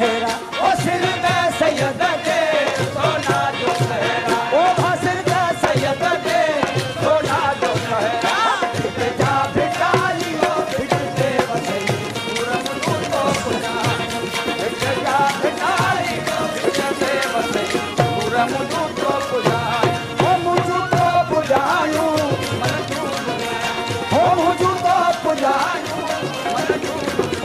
सहरा ओ सिर में सैयद दे सोना जो सहरा ओ भासिर का सैयद दे सोना जो सहरा भिट जा भिटाली ओ भिट दे वसई सूरम तो पुजा भिट जा भिटाली ओ भिट दे वसई सूरम तो पुजा ओ मुझू तो पुजायूं मन तू ओ मुझू तो पुजायूं मन तू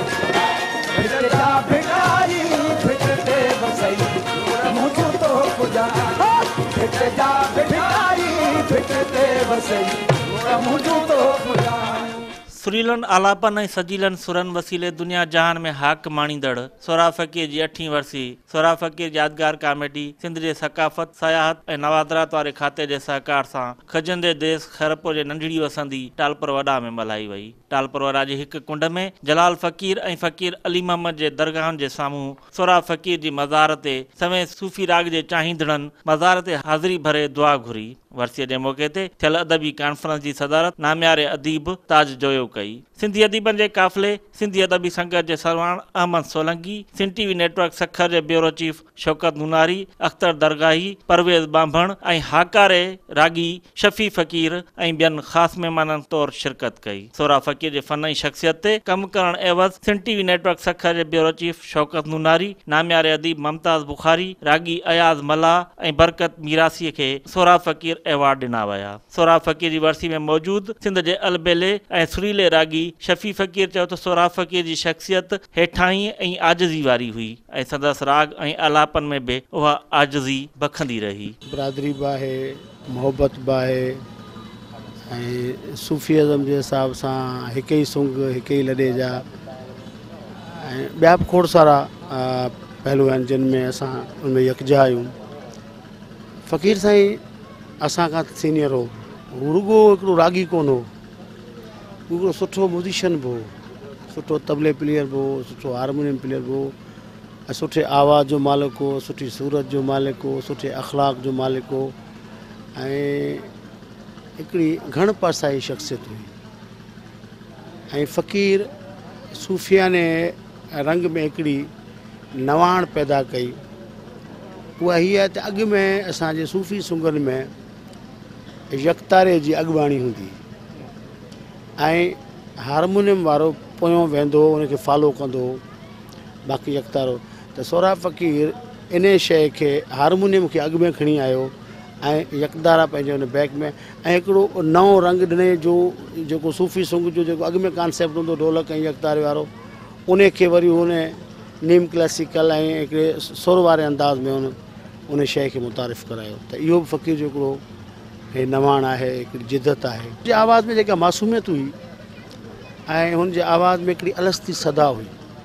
भिट जा भिटाली भिट दे वसई मुझू तो पुजा भिट जा भिटाली भिट दे वसई मुझू तो पुजा सुरीलन आलापन ऐं सजीलन सुरन वसीले दुनिया जहान में हाक माणींदड़ सोरा फ़क़ीर जी 8वीं वरसी सोरा फ़क़ीर यादगार कॉमेडी सिंध जे सकाफ़त सयाहत ऐं नवादरात वारे खाते जे सहकार सां खजंदे देश खैरपुर जे नंढड़ी वसंदी टालपुर वॾा में मल्हाई वई। टालपुर वॾा जी हिक कुंड में जलाल फ़क़ीर ऐं फ़क़ीर अली मोहम्मद जे दरगाहनि जे साम्हूं सोरा फ़क़ीर जी मज़ार ते सवें सूफ़ी राग जे चाहींदड़नि मज़ार ते हाज़िरी भरे दुआ घुरी। वर्सीअ जे मौक़े ते थियल अदबी कॉन्फ्रेंस जी सदारत नाम्यारे अदीब ताज जोयो कई। सिंधी अदीबनि जे काफ़िले सिंधी अदबी संगत जे सरवाण अहमद सोलंकी, सिंध टीवी नेटवर्क सखर जे ब्यूरो चीफ शौकत नूनारी, अख्तर दरगाही, परवेज़ बांभण ऐं हाकारे रागी शफ़ी फ़क़ीर ऐं ॿियनि ख़ासि महिमाननि तौरु शिरकत कई। सोरा फ़क़ीर जे फ़नई शख़्सियत ते कमु करण एवज़ सिंध टीवी नेटवर्क सखर जे ब्यूरो चीफ शौकत नूनारी, नाम्यारे अदीब मुमताज़ बुखारी, रागी अयाज़ मल्ला ऐं बरकत मीरासीअ खे सोरा फ़क़ीर एवार्ड ॾिना विया। सोरा फ़क़ीर जी वरसी में मौजूद सिंध जे अलबेले ऐं सुरीले रागी शफ़ी फ़क़ीर चयो त सोरा फ़क़ीर जी शख़्सियत हेठाई ऐं आजिज़ी वारी हुई ऐं संदसि राग ऐं आलापन में बि उहा आजिज़ी बखंदी रही। बिरादरी बि आहे, मोहबत बि आहे ऐं सूफ़ीज़म जे हिसाब सां हिक ई सुंग हिक ई लॾे जा ऐं ॿिया बि खोड़ सारा पहलू आहिनि जिन में असां उनमें यकजा आहियूं। फ़क़ीर साईं असां खां सीनियर हो, रुगो हिकिड़ो रागी कोन हो, हिकिड़ो सुठो म्यूज़िशन बि हो, सुठो तबले प्लेयर बि हो, सुठो हारमोनियम प्लेयर बि हो ऐं सुठे आवाज़ जो मालिक हो, सुठी सूरत जो मालिक हो, सुठे अख़लाक जो मालिक हो ऐं हिकिड़ी घण पासाई शख़्सियत हुई। ऐं फ़क़ीर सूफ़ियाने रंग में हिकिड़ी नवाण पैदा कई। उहा हीअ त अॻु में असांजे सूफ़ी सुंगनि में यकतारे जी अॻुवाणी हूंदी ऐं हारमोनियम वारो पोयों वेंदो उनखे फॉलो कंदो बाक़ी यकतारो। त सोरा फ़क़ीर इन शइ खे हारमोनियम खे अॻु में खणी आयो ऐं यकदारा पंहिंजे हुन बैक में ऐं हिकिड़ो नओं रंग ॾिने जो जेको सूफ़ी सुंग जो जेको अॻु में कॉन्सेप्ट हूंदो ढोलक ऐं यकतारे वारो उन खे वरी हुन नीम क्लासिकल ऐं हिकिड़े सुर वारे अंदाज़ में उन शइ खे मुतारिफ़ करायो। त इहो बि फ़क़ीर जो हिकिड़ो हे नवाण आहे, हिकिड़ी जिदत आहे। जे आवाज़ में जेका मासूमियत हुई ऐं हुनजे आवाज़ में हिकिड़ी अलस्ती सदा हुई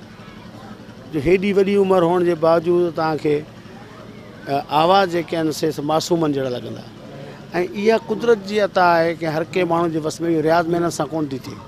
जो हेॾी वॾी उमिरि हुअण जे बावजूदि तव्हांखे आवाज़ जेके आहिनि से मासूमनि जहिड़ा लॻंदा ऐं इहा कुदरत जी अता आहे कि हर कंहिं माण्हू जे वस में इहो रियाज़ महिनत सां कोन थी थिए।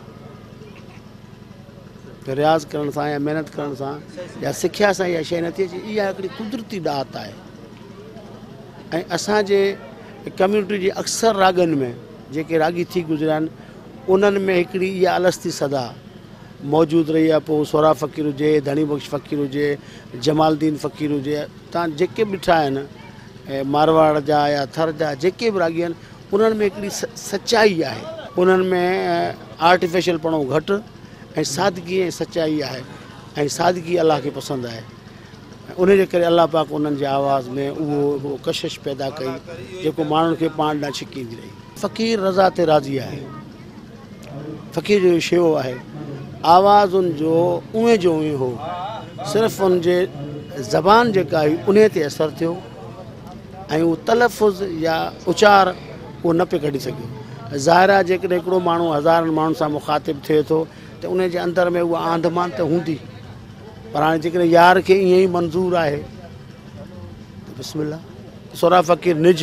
रियाज़ करण सां या महिनत करण सां या सिखिया सां इहा शइ नथी अचे। इहा हिकिड़ी कुदरती ॾात आहे ऐं असांजे कम्यूनिटी जे अक्सर रागनि में जेके रागी थी गुज़रिया आहिनि उन्हनि में हिकिड़ी इहा अलस्ती सदा मौजूदु रही आहे। पोइ सोरा फ़क़ीर हुजे, धणी बख़्श फ़क़ीर हुजे, जमालदीन फ़क़ीर हुजे, तव्हां जेके ॿिठा आहिनि मारवाड़ जा या थर जा जेके बि रागी आहिनि उन्हनि में हिकिड़ी सचाई आहे, उन्हनि में आर्टिफिशियल पणो घटि ऐं सादगी ऐं सचाई आहे ऐं सादगी अलाह खे पसंदि आहे। उन जे करे अलाह पाक उन्हनि जे आवाज़ में उहो हिकिड़ो कशिश पैदा कई जेको माण्हुनि खे पाण ॾांहुं छिकींदी रही। फ़क़ीर रज़ा ते राज़ी आहे, फ़क़ीर जो शेओ आहे, आवाज़ उनजो उहे जो उहे हो, सिर्फ़ु उनजे ज़बान जेका हुई उन ते असरु थियो ऐं उहो तलफ़ुज़ या उचार उहो न पियो कढी सघियो। ज़ाहिर आहे जेकॾहिं हिकिड़ो माण्हू हज़ारनि माण्हुनि सां मुखातिब थिए थो त उन जे अंदरि में उहा आंधमान त हूंदी, पर हाणे जेकॾहिं यार खे ईअं ई मंज़ूरु आहे त बिस्मिल्लाह। सोरा फ़क़ीर निज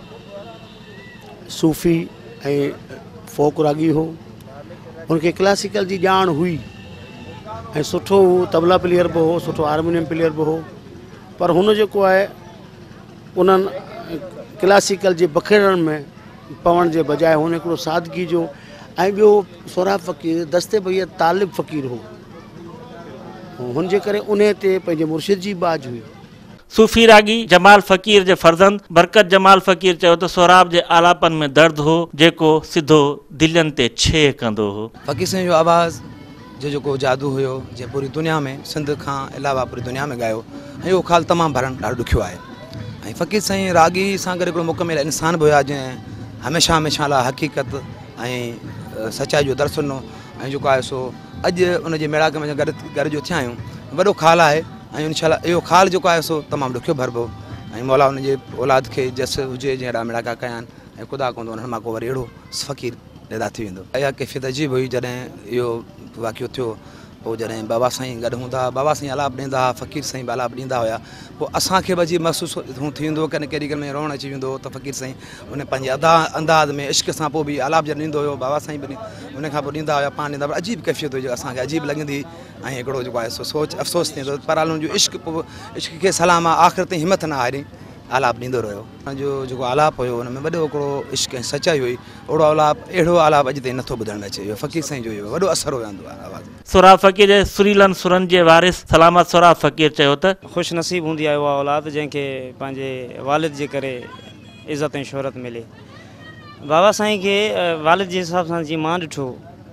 सूफ़ी ऐं फोक रागी हो, उनखे क्लासिकल जी ॼाण हुई ऐं सुठो हू तबला प्लेयर बि हो, सुठो हारमोनियम प्लेयर बि हो, पर हुन जेको आहे उन्हनि क्लासिकल जे बखेड़ण में पवण जे बजाए हुन हिकिड़ो सादगी जो ऐं ॿियो सोरा फ़क़ीर दस्ते भईया तालिब फ़क़ीर हो। हुनजे करे उन ते पंहिंजे मुर्शिद जी बाज हुई। सूफ़ी रागी जमाल फ़क़ीर जे फर्ज़ंद बरकत जमाल फ़क़ीर चयो त सोराब जे आलापन में दर्द हो जेको सिधो दिलनि ते छे कंदो हो। फ़क़ीर साईं जो आवाज़ जो जेको जादू हुयो जे पूरी दुनिया में सिंध खां अलावा पूरी दुनिया में ॻायो ऐं उहो ख़्यालु तमामु भरणु ॾाढो ॾुखियो आहे। ऐं फ़क़ीर साईं रागी सां गॾु हिकिड़ो मुकमिल इंसान बि हुया जंहिं हमेशह हमेशह लाइ हक़ीक़त ऐं सचाई जो दर्सु ॾिनो ऐं जेको आहे सो अॼु उनजे मेड़ाक में गॾ जो थिया आहियूं वॾो ख़्यालु आहे ऐं इनशाला इहो ख़्यालु जेको आहे सो तमामु ॾुखियो भरबो ऐं मौला उनजे औलाद खे जस हुजे जहिड़ा मेड़ाका कया आहिनि ऐं ख़ुदा कंदो उन्हनि मां को वरी अहिड़ो फ़क़ीर पैदा थी वेंदो। इहा कैफ़ियत अजीब हुई जॾहिं इहो वाक़ियो थियो पोइ जॾहिं बाबा साईं गॾु हूंदा बाबा साईं आलाप ॾींदा हुआ फ़क़ीर साईं बि आलाप ॾींदा हुआ पोइ असांखे बि अजीब महसूसु थी वेंदो कॾहिं केॾी महिल में रोअणु अची वेंदो त फ़क़ीर साईं उन पंहिंजे अंदाज़ में इश्क सां पोइ बि आलाप जॾहिं ॾींदो हुयो बाबा साईं बि उन खां पोइ ॾींदा हुआ पाण ॾींदा हुआ अजीब कैफ़ियत हुई जो असांखे अजीब लॻंदी ऐं हिकिड़ो जेको आहे सो सोच अफ़सोस थींदो पर हाल जो इश्क पोइ इश्क खे सलाम आहे आख़िर ताईं हिमत न हारी आलाप ॾींदो रहियो। जो जेको आलाप हुयो हुन में वॾो हिकिड़ो इश्क ऐं सचाई हुई ओड़ो अहिड़ो आलाप अॼु ताईं नथो ॿुधण में अचे इहो फ़क़ीर साईं जो इहो वॾो असरु हुयो आवाज़। सोराब फ़क़ीर जे सुरीलनि सुरनि जे वारिस सलामत सोराब फ़क़ीर चयो त ख़ुशि नसीब हूंदी आहे उहा औलाद जंहिंखे पंहिंजे वालिद जे करे इज़त ऐं शोहरत मिले। बाबा साईं खे वालिद जे हिसाब सां जीअं मां ॾिठो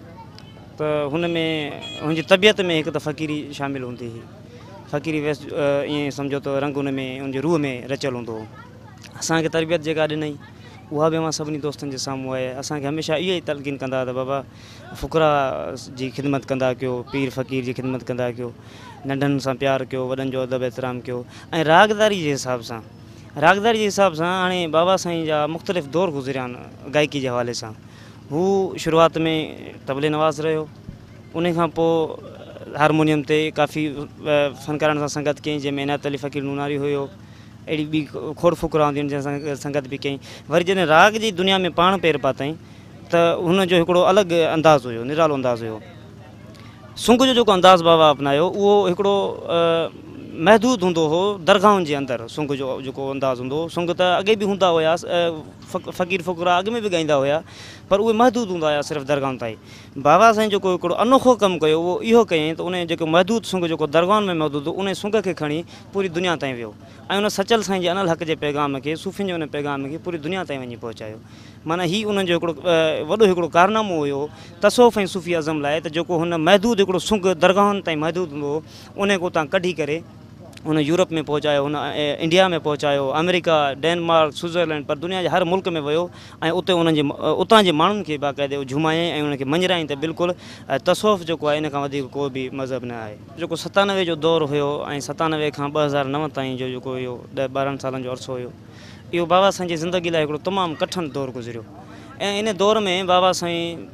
त हुन में हुनजी तबियत में हिकु त फ़क़ीरी शामिलु हूंदी हुई। फ़क़ीरी वेस ईअं सम्झो त रंग हुन में हुनजे रूह में रचियलु हूंदो हो। असांखे तरबियत जेका ॾिनई उहा बि मां सभिनी दोस्तनि जे साम्हूं आहे। असांखे हमेशह इहो ई तलक़ीन कंदा त बाबा फ़ुक़रा जी ख़िदमत कंदा कयो पीर फ़क़ीर जी ख़िदमत कंदा कयो नंढनि सां प्यारु कयो वॾनि जो अदब एतिराम कयो ऐं रागदारी जे हिसाब सां हाणे बाबा साईं जा मुख़्तलिफ़ दौर गुज़रिया आहिनि गायकी जे हवाले सां। हू शुरूआति में तबले नवाज़ रहियो उन खां पोइ हारमोनियम ते काफ़ी फ़नकारनि सां संगत कयईं जंहिंमें इनायत अली फ़क़ीर नूनारी हुयो अहिड़ी ॿी खोड़ फ़ुक़रा हूंदियूं आहिनि जंहिंसां संगत बि कयईं। वरी जॾहिं राग जी दुनिया में पाण पेर पातईं त हुनजो हिकिड़ो अलॻि अंदाज़ हुयो निरालो अंदाज़ हुयो। सुंग जो जेको अंदाज़ बाबा अपनायो उहो हिकिड़ो महदूद हूंदो हो दरगाहुनि जे अंदरि सुंग जो जेको अंदाज़ हूंदो हो। सुंग त अॻे बि हूंदा हुया फ़क़ीर फ़ुक़रा अॻ में बि ॻाईंदा हुया पर उहे महदूद हूंदा हुया सिर्फ़ु दरगाहुनि ताईं। बाबा साईं जेको हिकिड़ो अनोखो कमु कयो उहो इहो कयईं त उन जेको महदूद सुंग जेको दरगाहुनि में महदूद हो उन सुंग खे खणी पूरी दुनिया ताईं वियो ऐं उन सचल साईं जे अनल हक़ जे पैगाम खे सूफ़ियुनि जे उन पैगाम खे पूरी दुनिया ताईं वञी पहुचायो। माना हीउ उन्हनि जो हिकिड़ो वॾो हिकिड़ो कारनामो हुयो तसौफ़ ऐं सूफ़ी अज़म लाइ त जेको हुन महदूद हिकिड़ो सुंग दरगाहुनि ताईं महदूद हूंदो हो उन को तव्हां कढी करे हुन यूरोप में पहुचायो हुन इंडिया में पहुचायो अमेरिका डेनमार्क स्विट्ज़रलैंड पर दुनिया जे हर मुल्क में वियो ऐं उते उन्हनि जे उतां जे माण्हुनि खे बाक़ाइदे झुमायईं ऐं उनखे मञराईं त बिल्कुलु तसौफ़ जेको आहे इन खां वधीक को बि मज़हब न आहे। जेको 97 जो दौरु हुयो ऐं 97 खां 2009 ताईं जो जेको इहो 10-12 सालनि जो अरसो हुयो इहो बाबा साईं जी ज़िंदगी लाइ हिकिड़ो तमामु कठिन दौरु गुज़रियो ऐं इन दौर में बाबा साईं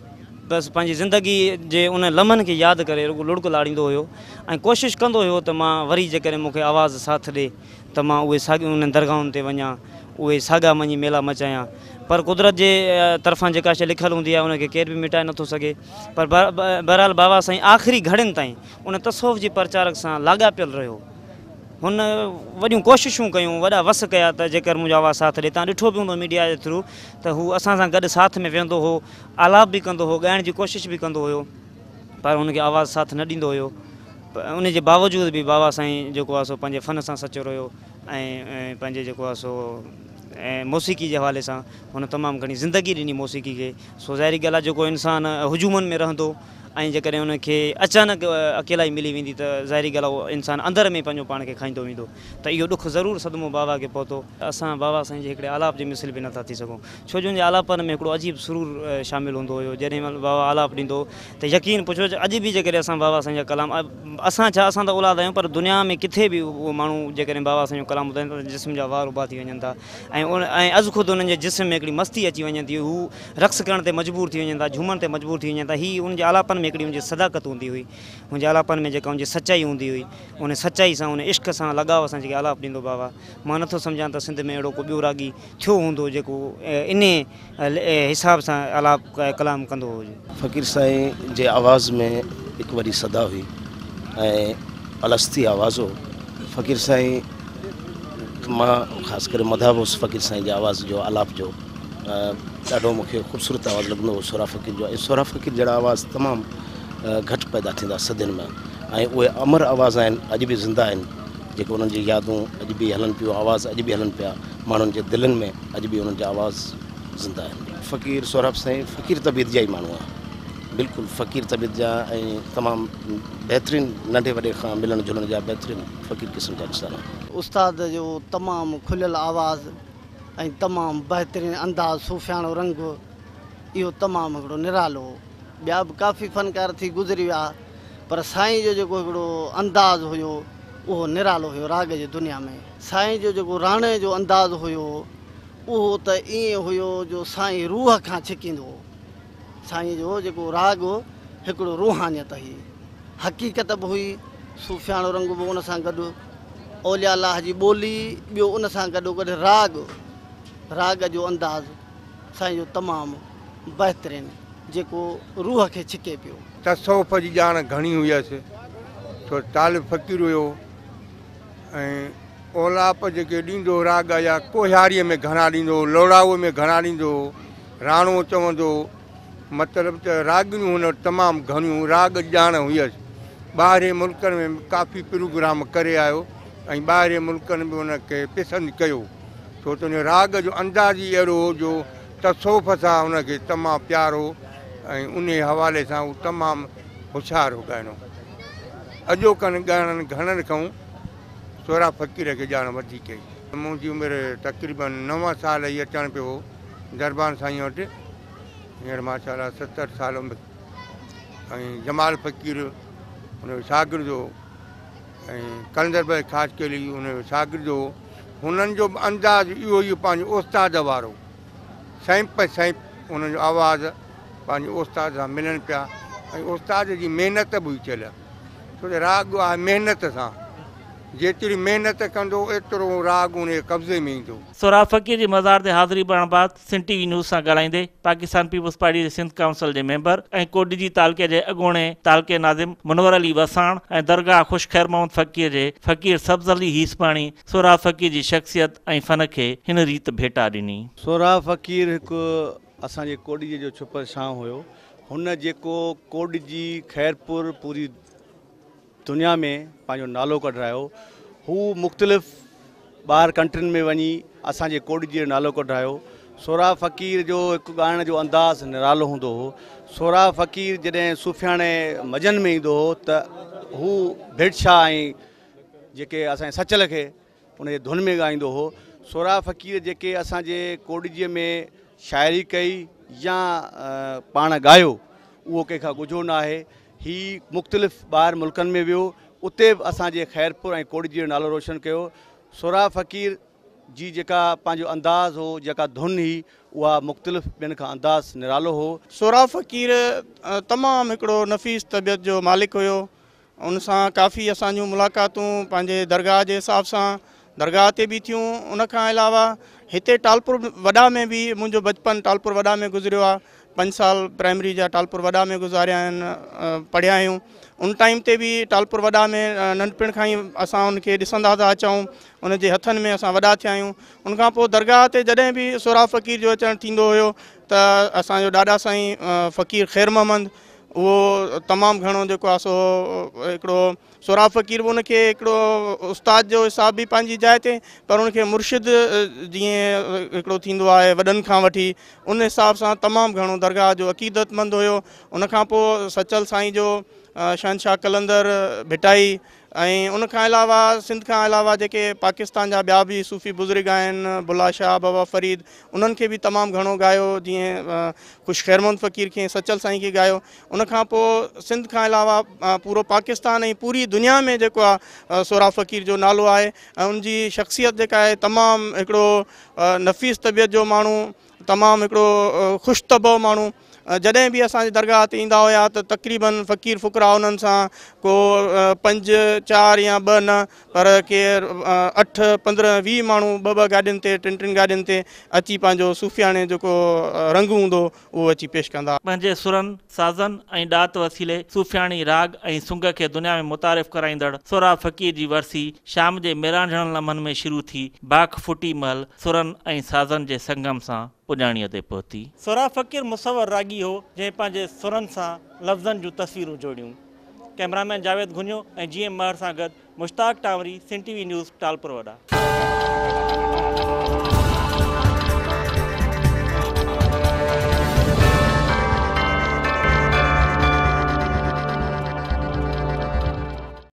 बसि पंहिंजी ज़िंदगी जे उन लम्हनि खे यादि करे रुॻो लुड़क लाड़ींदो हुयो ऐं कोशिशि कंदो हुयो त मां वरी जेकॾहिं मूंखे आवाज़ु साथ ॾिए त मां उहे साॻियूं उन्हनि दरगाहुनि ते वञा उहे साॻा मञी मेला मचायां पर कुदरत जे तरफ़ां जेका शइ लिखियलु हूंदी आहे उनखे केरु बि मिटाए नथो सघे। पर बहरहाल बाबा साईं आख़िरी घड़ियुनि ताईं उन तसौफ़ जी प्रचारक सां लाॻापियल रहियो। हुन वॾियूं कोशिशूं कयूं वॾा वस कया त जेकर मुंहिंजो आवाज़ु साथ ॾिए तव्हां ॾिठो बि हूंदो मीडिया जे थ्रू त हू असां सां गॾु साथ में वेहंदो हो आलाप बि कंदो हो ॻाइण जी कोशिशि बि कंदो हुयो पर हुनखे आवाज़ु साथ न ॾींदो हुयो। उनजे बावजूदि बि बाबा साईं जेको आहे सो पंहिंजे फ़न सां सचो रहियो ऐं पंहिंजे जेको आहे सो ऐं मौसीक़ी जे हवाले सां हुन तमामु घणी ज़िंदगी ॾिनी मौसीक़ी खे। सो ज़ाहिरी ॻाल्हि आहे जेको इंसानु हुजूमनि में रहंदो ऐं जेकॾहिं उनखे अचानक अकेलाई मिली वेंदी त ज़ाहिरी ॻाल्हि आहे उहो इंसानु अंदरि में पंहिंजो पाण खे खाईंदो वेंदो त इहो ॾुखु ज़रूरु सदमो बाबा खे पहुतो। असां बाबा साईं जे हिकिड़े आलाप जे मिसल बि नथा थी सघूं छो जो हुनजे आलापन में हिकिड़ो अजीब सुरूर शामिलु हूंदो हुयो। जॾहिं महिल बाबा आलाप ॾींदो त यकीन पुछो अॼु बि जेकॾहिं असां बाबा साईं जा कलाम असां छा असां त औलाद आहियूं पर दुनिया में किथे बि उहो माण्हू जेकॾहिं बाबा साईं जो कलाम ॿुधाइनि त जिस्म जा वार उभा थी वञनि था ऐं अॼु ख़ुदि उन्हनि जे जिस्म में हिकिड़ी मस्ती अची वञे थी हू रक़्स करण ते मजबूर थी वञनि था झूमण ते मजबूर थी वञनि था। हीअ उनजे आलापन में हिकिड़ी हुनजी सदाकत हूंदी हुई मुंहिंजे आलापन में जेका हुनजी सचाई हूंदी हुई उन सचाई सां उन इश्क सां लगाव सां जेके आलाप ॾींदो बाबा मां नथो सम्झां त सिंध में अहिड़ो को ॿियो रागी थियो हूंदो जेको इन हिसाब सां आलाप कलाम कंदो हुजे। फ़क़ीर साईं जे आवाज़ में हिकु वॾी सदा हुई ऐं अलस्ती आवाज़ हो। फ़क़ीर साईं मां ख़ासि करे मधाबुस फ़क़ीर साईं जे आवाज़ जो आलाप जो ॾाढो मूंखे ख़ूबसूरत आवाज़ु लॻंदो हो। सोरा फ़क़ीर जो ऐं सोरा फ़क़ीर जहिड़ा आवाज़ तमामु घटि पैदा थींदा सदियुनि में ऐं उहे अमर आवाज़ आहिनि, अॼु बि ज़िंदा आहिनि, जेके उन्हनि जी यादूं अॼु बि हलनि पियूं, आवाज़ अॼु बि हलनि पिया, माण्हुनि जे दिलनि में अॼु बि उन्हनि जा आवाज़ ज़िंदा आहिनि। फ़क़ीर सोराब साईं फ़क़ीर तबियत जा ई माण्हू आहे, बिल्कुलु फ़क़ीर तबियत जा ऐं तमामु बहितरीनु नंढे वॾे खां मिलण जुलण जा बहितरीनु फ़क़ीर क़िस्म जा इंसान आहे। उस्ताद जो तमामु खुलियल आवाज़ ऐं तमामु बहितरीनु अंदाज़, सूफ़ियाणो रंग, इहो तमामु हिकिड़ो निरालो हो। ॿिया बि काफ़ी फ़नकार थी गुज़री विया, पर साईं जो जेको हिकिड़ो अंदाज़ हुयो उहो निरालो हुयो राग जी दुनिया में। साईं जो जेको राणे जो अंदाज़ हुयो उहो त ईअं हुयो जो साईं रूह खां छिकींदो हो। साईं जो जेको राग हो हिकिड़ो रूहानियत हुई, हक़ीक़त बि हुई, सूफ़ियाणो रंग बि उन सां गॾु, औलिया अल्लाह जी ॿोली ॿियो उन सां गॾोगॾु राग जो अंदाज़ साईं जो तमामु बहितरीनु जेको रूह खे छिके पियो। तसौफ़ जी ॼाण घणी हुयसि, छो तालिब फ़क़ीर हुयो ऐं औलाप जेके ॾींदो राग या कोहियारीअ में घणा ॾींदो, लोड़ाऊअ में घणा ॾींदो, राणो चवंदो, मतिलबु त रागिणियूं हुन वटि तमामु घणियूं राग ॼाण हुयसि। ॿाहिरि मुल्कनि में काफ़ी प्रोग्राम करे आयो ऐं ॿाहिरि मुल्कनि में उनखे पसंदि कयो, छो त उन राग जो अंदाज़ ई अहिड़ो हो जो तसौफ़ सां उनखे तमामु प्यारो ऐं उन हवाले सां उहो तमामु होशियारु हो ॻाइणो। अॼोकनि ॻाइणनि घणनि खां सोराब फ़क़ीर खे ॼाण वधीक कई। मुंहिंजी उमिरि तक़रीबन 9 साल ई अचणु पियो दरबार साईं वटि, हींअर माशाअल्लाह 70 साल उमिरि। ऐं जमाल फ़क़ीर उनजो शागिर्द हो ऐं कलंदर भाई ख़ासि केली उनजो शागिर्द हो। हुननि जो बि अंदाज़ इहो ई पंहिंजो उस्ताद वारो, सैंप उन्हनि जो आवाज़ पंहिंजे उस्ताद सां मिलनि पिया ऐं उस्ताद जी महिनत बि हुई थियल, छो त राग आहे महिनत सां, जेतिरी महिनत कंदो एतिरो राग उन कब्ज़े में ईंदो। सोराब फ़क़ीर जी मज़ार ते हाज़िरी भरण बाद सिंध टीवी न्यूज़ सां ॻाल्हाईंदे पाकिस्तान पीपल्स पार्टी जे सिंध काउंसिल जे मेंबर ऐं कोडिजी तालके जे अॻूणे तालके नाज़िम मुनवर अली वसाण ऐं दरगाह ख़ुश ख़ैर मोहम्मद फ़क़ीर जे फ़क़ीर सब्ज़ अली हीसपाणी सोराब फ़क़ीर जी शख़्सियत ऐं फ़न खे हिन रीति भेटा ॾिनी। सोराब फ़क़ीर हिकु असांजे कोडिजी जो छुपल छांव हुयो। हुन जेको कोडिजी खैरपुर पूरी दुनिया में पंहिंजो नालो कढायो, हू मुख़्तलिफ़ ॿाहिरि कंट्रियुनि में वञी असांजे कोडिजी जो नालो कढायो। सोराब फ़क़ीर जो हिकु ॻाइण जो अंदाज़ निरालो हूंदो हो। सोराब फ़क़ीर जॾहिं सूफ़ियाणे मजन में ईंदो हो त हू भिड़शाह ऐं जेके असांजे सचल खे उनजे धुन में ॻाईंदो हो। सोराब फ़क़ीर जेके असांजे कोडिजीअ में शाइरी कई या पाण ॻायो, उहो कंहिंखां ॻुझो न आहे। ही मुख़्तलिफ़ ॿाहिरि मुल्कनि में वियो, उते बि असांजे खैरपुर ऐं कोडिजी जो नालो रोशन कयो। सोराब फ़क़ीर जी जेका पंहिंजो अंदाज़ हो, जेका धुन हुई, उहा मुख़्तलिफ़ ॿियनि खां अंदाज़ निरालो हो। सोराब फ़क़ीर तमामु हिकिड़ो नफ़ीस तबियत जो मालिक हुयो। उन सां काफ़ी असांजूं मुलाक़ातूं पंहिंजे दरगाह जे हिसाब सां दरगाह ते बि थियूं। उन खां अलावा हिते टालपुर वॾा में बि मुंहिंजो बचपन टालपुर वॾा में गुज़रियो आहे। 5 साल प्राइमरी जा टालपुर वॾा में गुज़ारिया आहिनि, पढ़िया आहियूं। उन टाइम ते बि टालपुर वॾा में नंढपिण खां ई असां उनखे ॾिसंदा था अचूं, उनजे हथनि में असां वॾा थिया आहियूं। उनखां पोइ दरगाह ते जॾहिं बि सोराब फ़क़ीर जो अचणु थींदो हुयो त असांजो ॾाॾा साईं फ़क़ीर ख़ैर मोहम्मद, उहो तमामु घणो जेको आहे सो हिकिड़ो सोराब फ़क़ीर बि उनखे हिकिड़ो उस्ताद जो हिसाब बि पंहिंजी जाइ ते, पर उनखे मुर्शिद जीअं हिकिड़ो थींदो आहे वॾनि खां वठी, उन हिसाब सां तमामु घणो दरगाह जो अक़ीदतमंद हुयो। उनखां पोइ सचल साईं जो शहनशाह कलंदर भिटाई ऐं उनखां अलावा सिंध खां अलावा जेके पाकिस्तान जा ॿिया बि सूफ़ी बुज़ुर्ग आहिनि, बुला शाह, बाबा फ़रीद, उन्हनि खे बि तमामु घणो ॻायो, जीअं ख़ुश ख़ैर मोहम्मद फ़क़ीर खे, सचल साईं खे ॻायो। उनखां पोइ सिंध खां अलावा पूरो पाकिस्तान ऐं पूरी दुनिया में जेको आहे सोराब फ़क़ीर जो नालो आहे ऐं उनजी शख़्सियत जेका आहे तमामु हिकिड़ो नफ़ीस तबियत जो माण्हू, तमामु हिकिड़ो ख़ुशि तबो माण्हू। जॾहिं बि असांजे दरगाह ते ईंदा हुया त तक़रीबन फ़क़ीर फ़ुक़रा उन्हनि सां को 5, 4 या 2 न, पर केरु 8, 15, 20 माण्हू 2 गाॾियुनि ते 3 गाॾियुनि ते अची पंहिंजो सूफ़ियाणे जेको रंग हूंदो उहो अची पेश कंदा। पंहिंजे सुरनि, साज़नि ऐं ॾात वसीले सूफ़ियाणी राग ऐं सुंग खे दुनिया में मुतारिफ़ कराईंदड़ सोराब फ़क़ीर जी वरसी शाम जे मेरांझण लम्हनि में शुरू थी बाख फुटी महल सुरनि ऐं साज़नि जे संगम सां पुॼाणीअ ते पहुती। सोराब फ़क़ीर मुसवर रागी हो, जंहिं पंहिंजे सुरनि सां लफ़्ज़नि जूं तस्वीरूं जोड़ियूं। कैमरामैन जावेद घुनियो ऐं GM महर सां गॾु मुश्ताक टावरी, सिंध TV न्यूज़, टालपुर वॾा।